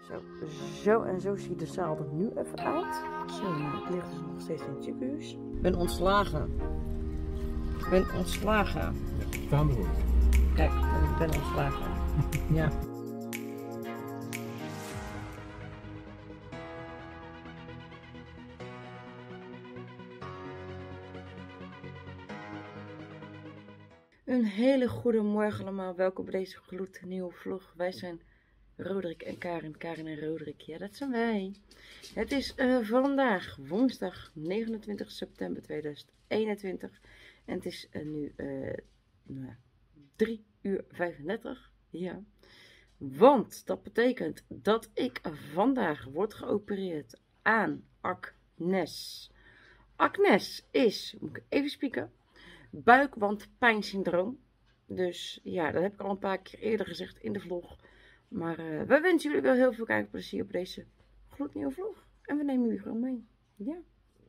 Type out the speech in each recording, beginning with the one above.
Zo en zo ziet de zaal er nu even uit. Zo, nou, ik lig dus nog steeds in het ziekenhuis. Ik ben ontslagen. Ik ben ontslagen. Staande woord. Kijk, ik ben ontslagen. Ja. Een hele goede morgen allemaal. Welkom bij deze gloednieuwe vlog. Wij zijn Roderick en Karin. Karin en Roderick, ja, dat zijn wij. Het is vandaag woensdag 29 september 2021. En het is nu 3:35. Ja. Want dat betekent dat ik vandaag word geopereerd aan Acnes. Acnes is, moet ik even spieken, buikwandpijnsyndroom. Dus ja, dat heb ik al een paar keer eerder gezegd in de vlog. Maar we wensen jullie wel heel veel kijkplezier op deze gloednieuwe vlog. En we nemen jullie gewoon mee. Ja.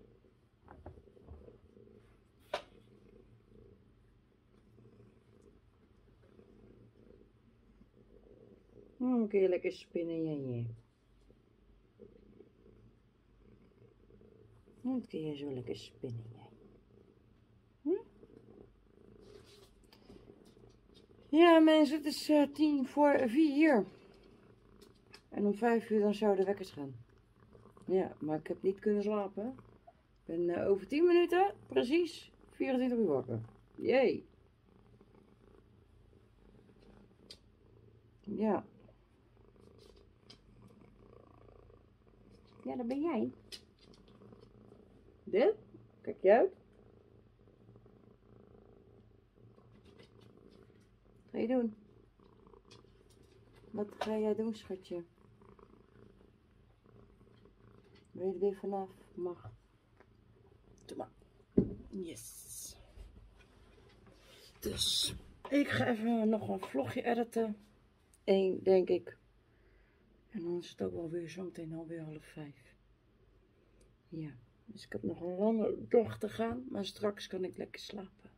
Dan kun je lekker spinnen, ja. Dan kun je zo lekker spinnen, ja. Ja mensen, het is 4:10. En om 5 uur dan zou de wekkers gaan. Ja, maar ik heb niet kunnen slapen. Ik ben over 10 minuten, precies, 24 uur wakker. Jee. Ja. Ja, dat ben jij. Dit? Kijk je uit? Wat ga je doen? Wat ga jij doen, schatje? Wil je er weer vanaf? Mag. Doe maar. Yes. Dus, ik ga even nog een vlogje editen. 1, denk ik. En dan is het ook wel weer zo meteen alweer 4:30. Ja, dus ik heb nog een lange dag te gaan. Maar straks kan ik lekker slapen.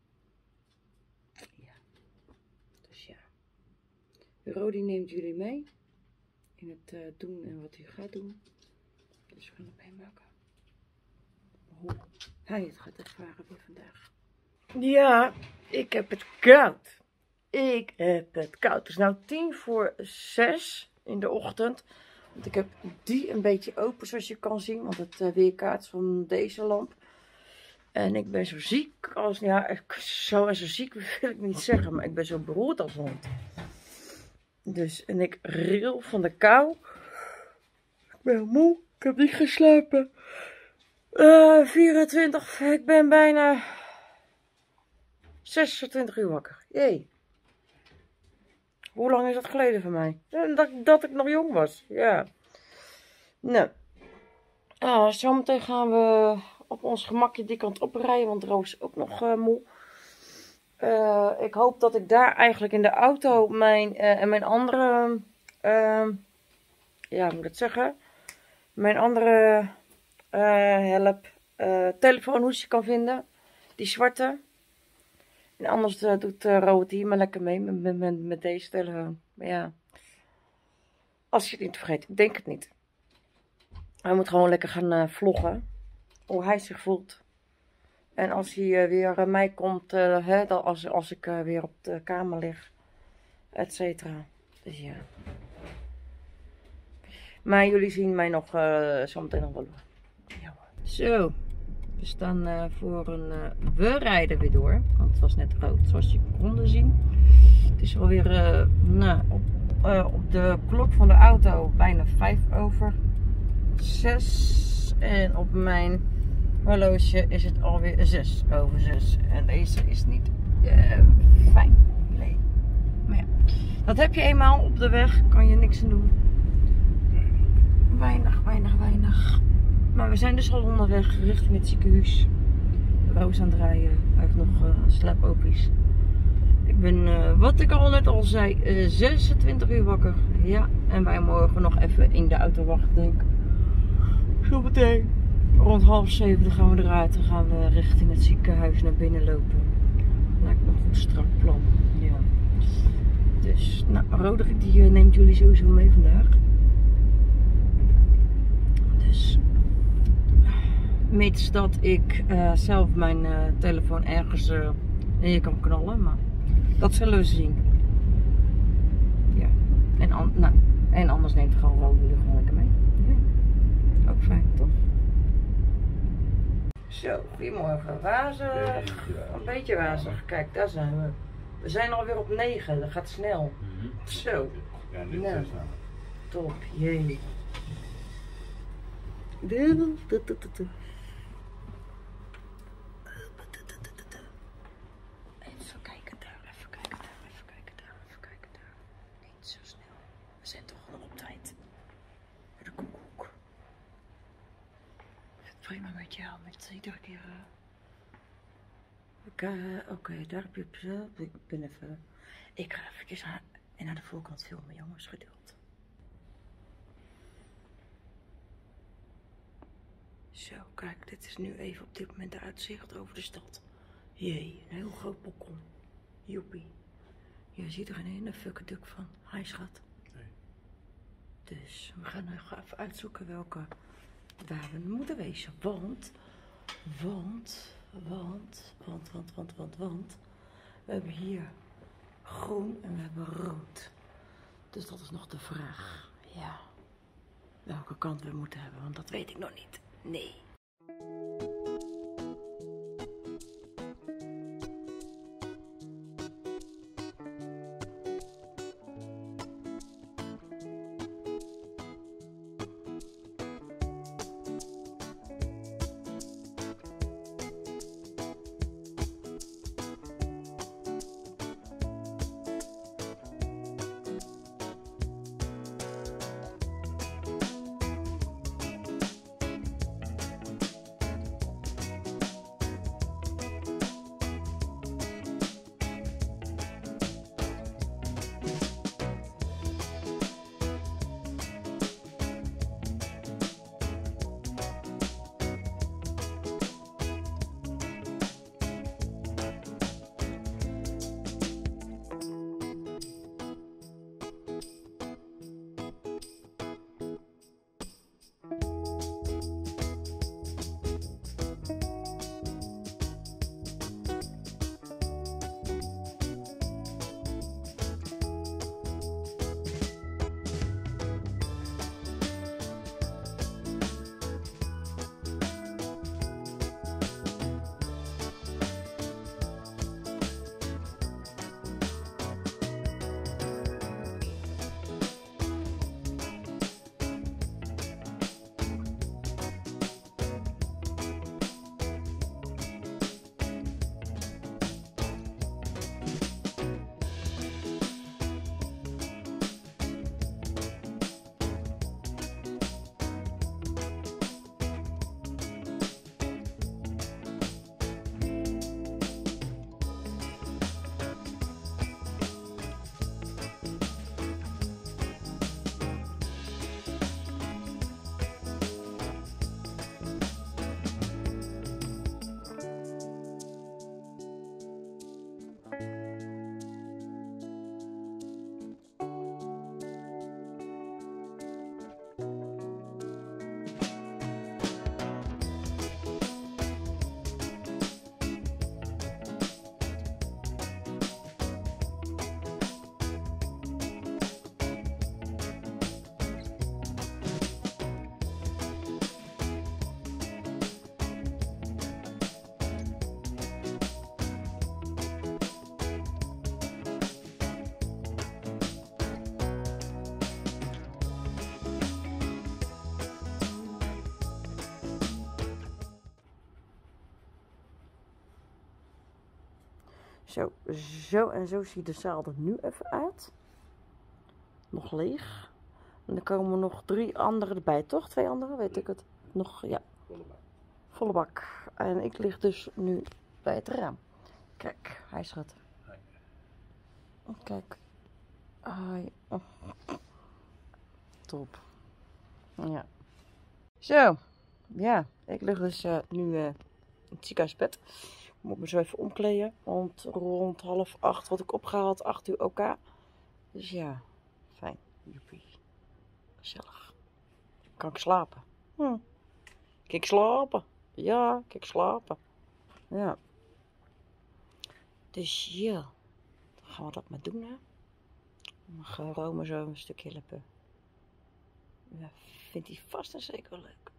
Ja. Dus ja. Rodi neemt jullie mee. In het doen en wat hij gaat doen. Dus we gaan het meemaken. Hoe hij het gaat ervaren weer vandaag. Ja, ik heb het koud. Ik heb het koud. Het is nou 5:50 in de ochtend. Want ik heb die een beetje open zoals je kan zien. Want het weerkaatst van deze lamp. En ik ben zo ziek als... Ja, zo ziek wil ik niet zeggen. Maar ik ben zo beroerd als hond. Dus, en ik ril van de kou. Ik ben moe. Ik heb niet geslapen. 24. Ik ben bijna 26 uur wakker. Jee. Hoe lang is dat geleden van mij? Dat ik nog jong was. Ja. Nou. Zometeen gaan we op ons gemakje die kant oprijden. Want Roos is ook nog moe. Ik hoop dat ik daar eigenlijk in de auto mijn andere... ja, hoe moet ik het zeggen? Mijn andere telefoonhoesje kan vinden. Die zwarte. En anders doet Rood hier maar lekker mee met deze telefoon. Maar ja, als je het niet vergeet, ik denk het niet. Hij moet gewoon lekker gaan vloggen. Hoe hij zich voelt. En als hij weer mij komt, als ik weer op de kamer lig, et cetera. Dus ja. Maar jullie zien mij nog zometeen nog wel. Ja. Zo. We staan voor een... we rijden weer door. Want het was net rood, zoals je konden zien. Het is alweer op de klok van de auto bijna 5:06. En op mijn horloge is het alweer 6:06. En deze is niet fijn. Nee. Maar ja, dat heb je eenmaal op de weg. Kan je niks aan doen. Weinig. Maar we zijn dus al onderweg richting het ziekenhuis. Roos aan het rijden. Hij heeft nog slaapopies. Ik ben, wat ik al net al zei, 26 uur wakker. Ja, en wij mogen nog even in de auto wachten, denk ik. Zo meteen. Rond 6:30 gaan we eruit. Dan gaan we richting het ziekenhuis naar binnen lopen. Lijkt me een goed strak plan. Ja. Dus, nou, Roderick die neemt jullie sowieso mee vandaag. mits dat ik zelf mijn telefoon ergens neer kan knallen. Maar dat zullen we zien. Ja. En anders neemt gewoon jullie gewoon lekker mee. Ja. Ook fijn, toch? Zo, goedemorgen. Wazig. Een beetje wazig. Kijk, daar zijn we. We zijn alweer op 9. Dat gaat snel. Zo. Ja, nu Nou, is het top. Jee. Even kijken daar, even kijken daar, even kijken daar, even kijken daar. Niet zo snel. We zijn toch nog op tijd. De koekoek. Ik vind het prima met jou, met iedere keer. Oké, daar heb je op zo. Ik ben even. Ik ga eventjes naar de voorkant filmen, jongens, geduld. Zo, kijk, dit is nu even op dit moment de uitzicht over de stad. Jee, een heel groot balkon. Joepie. Je ziet er geen ene fuckenduk van. Hi, schat. Nee. Dus we gaan nog even uitzoeken welke waar we moeten wezen. Want. We hebben hier groen en we hebben rood. Dus dat is nog de vraag. Ja. Welke kant we moeten hebben, want dat weet ik nog niet. Nee. Zo ziet de zaal er nu even uit. Nog leeg. En dan komen nog 3 anderen erbij, toch? 2 anderen, weet ik het. Nog, ja. Volle bak. En ik lig dus nu bij het raam. Kijk, hij schat. Kijk. Ai. Oh. Top. Ja. Zo. Ja, ik lig dus nu in het ziekenhuisbed. Ik moet me zo even omkleden. Want rond 7:30 word ik opgehaald. 8 uur OK. Dus ja, fijn. Joepie. Gezellig. Kan ik slapen? Kan ik slapen? Ja, kijk slapen. Ja. Dus ja, dan gaan we dat maar doen, hè. Dan gaan Rome zo een stukje helpen. Ja, vindt hij vast en zeker wel leuk.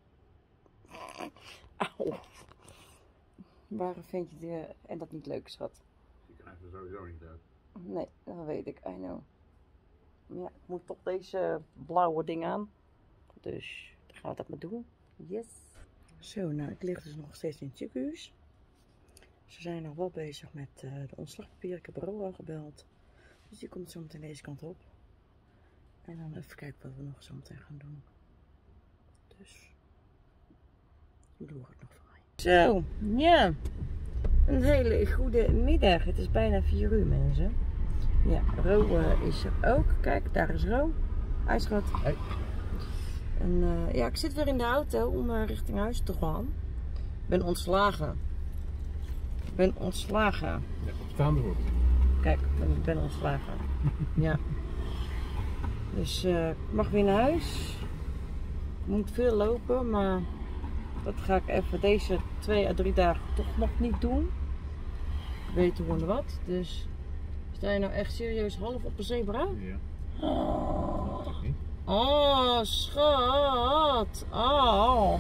Auw. Waarom vind je het en dat niet leuk, schat? Je krijgt er sowieso niet uit. Nee, dat weet ik, I know. Ja, ik moet toch deze blauwe ding aan. Dus dan gaan we dat maar doen. Yes. Zo, nou, ik lig dus nog steeds in het ziekenhuis. Ze zijn nog wel bezig met de ontslagpapier. Ik heb Ro al gebeld. Dus die komt zo meteen deze kant op. En dan even kijken wat we nog zo meteen gaan doen. Dus, doe ik het nog voor mij. Zo, ja. Een hele goede middag. Het is bijna 4 uur, mensen. Ja, Ro is er ook. Kijk, daar is Ro. Hij schat. Hey. En ja, ik zit weer in de auto om richting huis te gaan. Ik ben ontslagen. Ik ben ontslagen. Ja, op staande voet. Kijk, ik ben ontslagen. Ja. Dus ik mag weer naar huis. Ik moet veel lopen, maar dat ga ik even deze 2 à 3 dagen toch nog niet doen. Ik weet hoe wat. Dus sta je nou echt serieus half op een zebra? Ja. Oh, oh schat. Oh.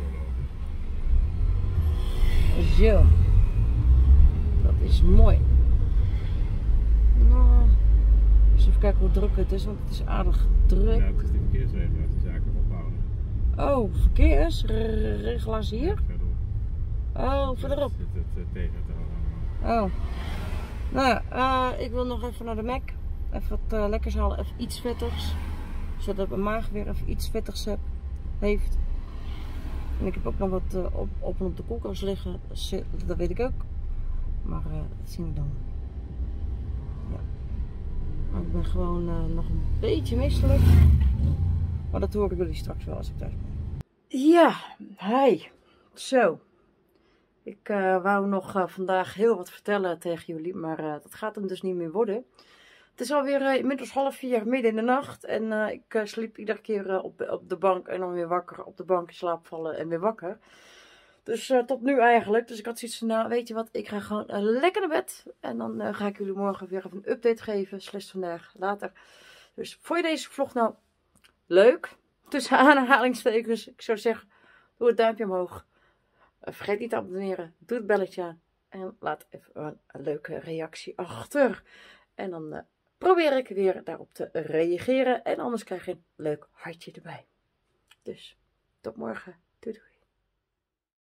Zo. Dat is mooi. Nou, eens even kijken hoe druk het is, want het is aardig druk. Ja, het is de verkeersregelaars die zaken ophouden. Oh, verkeersregelaars hier? Verderop. Oh, verderop. Zit het tegen te houden. Oh. Nou ja, ik wil nog even naar de Mac. Even wat lekkers halen, even iets vettigs. Zodat mijn maag weer even iets vettigs heeft. En ik heb ook nog wat op en op de koelkast liggen. Dat weet ik ook. Maar dat zien we dan. Ja. Maar ik ben gewoon nog een beetje misselijk. Maar dat horen jullie straks wel als ik thuis ben. Ja, hi. Zo. Ik wou nog vandaag heel wat vertellen tegen jullie. Maar dat gaat hem dus niet meer worden. Het is alweer inmiddels 3:30 midden in de nacht. En ik sliep iedere keer op de bank en dan weer wakker. Op de bank in slaap vallen en weer wakker. Dus tot nu eigenlijk. Dus ik had zoiets van, nou weet je wat, ik ga gewoon lekker naar bed. En dan ga ik jullie morgen weer even een update geven. Slechts vandaag later. Dus vond je deze vlog nou leuk? Tussen aanhalingstekens. Ik zou zeggen, doe het duimpje omhoog. Vergeet niet te abonneren. Doe het belletje aan. En laat even een leuke reactie achter. En dan probeer ik weer daarop te reageren. En anders krijg je een leuk hartje erbij. Dus tot morgen. Doei doei.